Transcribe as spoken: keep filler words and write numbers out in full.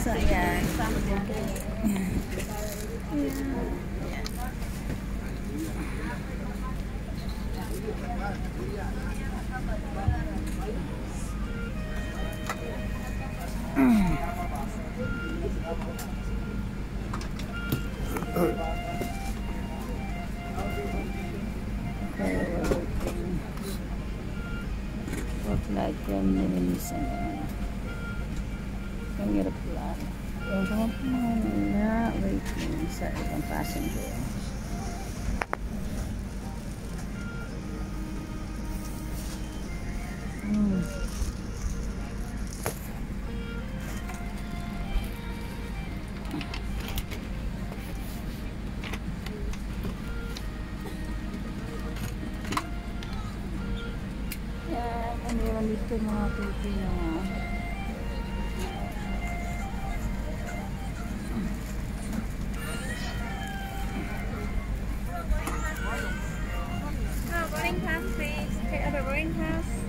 So, yan. Like yung nilinisan naman. Ang hirap lang. Yung mga na waiting sa ibang passenger. Hmm. Meron dito mga Pilipino. Oh, boarding pass, please. Okay, other boarding pass.